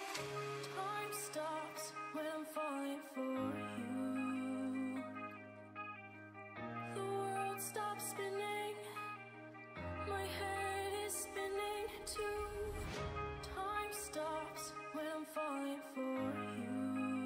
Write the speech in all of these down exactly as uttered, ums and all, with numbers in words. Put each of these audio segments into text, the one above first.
Time stops when I'm falling for you. The world stops spinning, my head is spinning too. Time stops when I'm falling for you.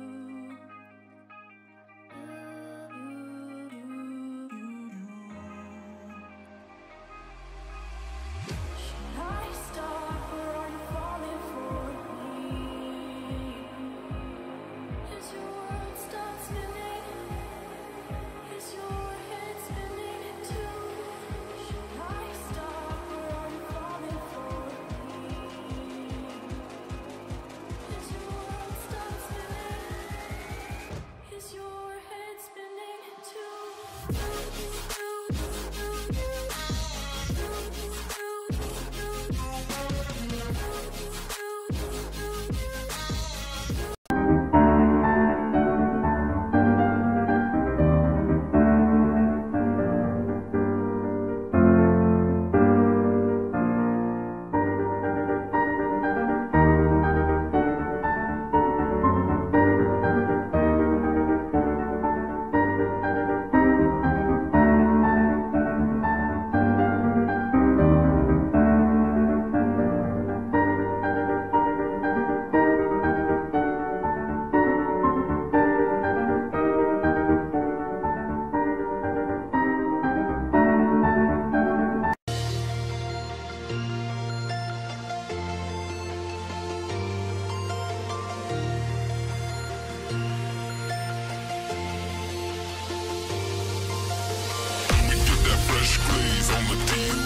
Should I stop or are you falling for me? As your world stops spinning, is your head spinning too? Should I stop or are you falling for me? As your world stops spinning, is your head spinning too? We get that fresh glaze on the D